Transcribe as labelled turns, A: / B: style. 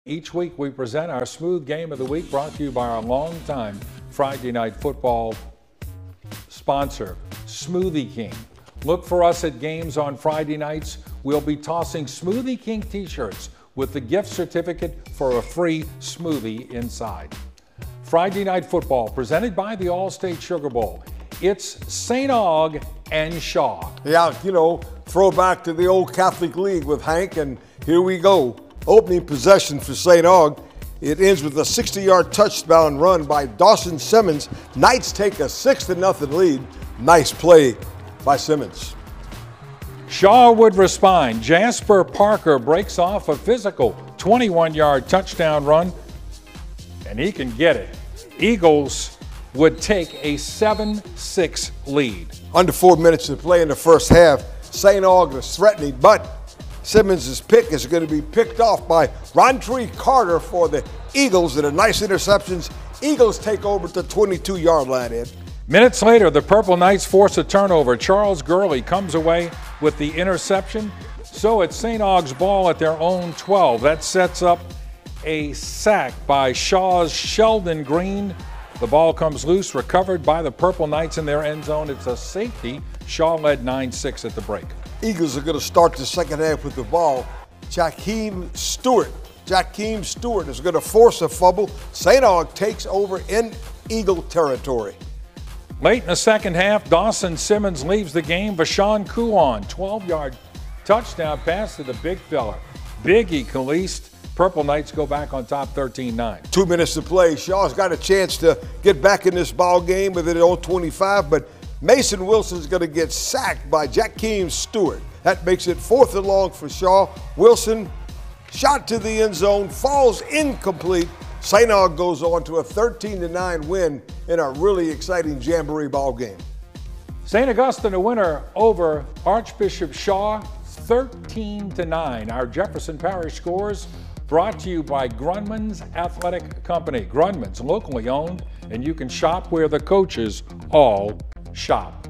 A: Each week we present our Smooth Game of the Week, brought to you by our longtime Friday Night Football sponsor, Smoothie King. Look for us at games on Friday nights. We'll be tossing Smoothie King t-shirts with the gift certificate for a free smoothie inside. Friday Night Football, presented by the All-State Sugar Bowl. It's St. Aug and Shaw. Yeah,
B: throwback to the old Catholic League with Hank, and here we go. Opening possession for St. Aug. It ends with a 60-yard touchdown run by Dawson Simmons. Knights take a 6-0 lead. Nice play by Simmons.
A: Shaw would respond. Jasper Parker breaks off a physical 21-yard touchdown run, and he can get it. Eagles would take a 7-6 lead.
B: Under 4 minutes to play in the first half. St. Aug is threatening, but Simmons' pick is going to be picked off by Rontree Carter for the Eagles, and a nice interceptions. Eagles take over at the 22-yard line, Ed.
A: Minutes later, the Purple Knights force a turnover. Charles Gurley comes away with the interception. So it's St. Aug's ball at their own 12. That sets up a sack by Shaw's Sheldon Green. The ball comes loose, recovered by the Purple Knights in their end zone. It's a safety. Shaw led 9-6 at the break.
B: Eagles are going to start the second half with the ball. Jakeem Stewart is going to force a fumble. St. Aug takes over in Eagle territory.
A: Late in the second half, Dawson Simmons leaves the game. Vashawn Kuon, 12-yard touchdown pass to the big fella. Biggie Caliste. Purple Knights go back on top 13-9.
B: 2 minutes to play. Shaw's got a chance to get back in this ball game with it on 25, but Mason Wilson's going to get sacked by Jakeem Stewart. That makes it 4th and long for Shaw. Wilson shot to the end zone, falls incomplete. St. Aug goes on to a 13-9 win in a really exciting Jamboree ball game.
A: St. Augustine a winner over Archbishop Shaw, 13-9. Our Jefferson Parish scores brought to you by Grunman's Athletic Company. Grunman's, locally owned, and you can shop where the coaches all shop.